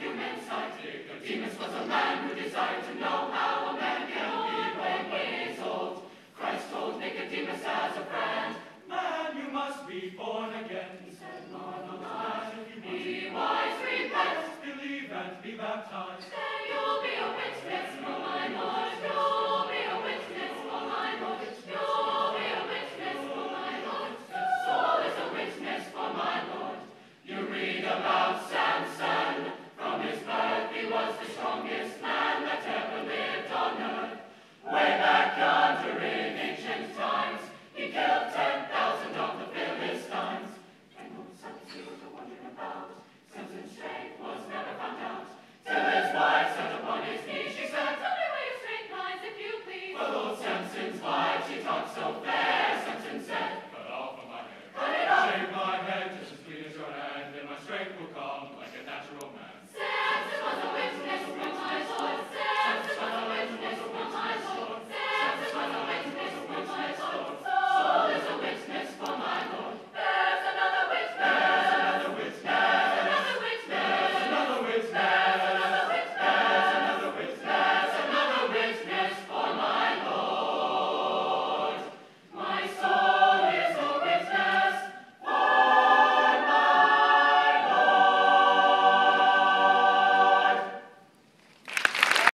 human sight. Nicodemus was a man who desired to know how a man can be when he's old. Christ told Nicodemus as a friend, "Man, you must be born again." He said, "No, no, no, if you must be wise, repent, believe and be baptized."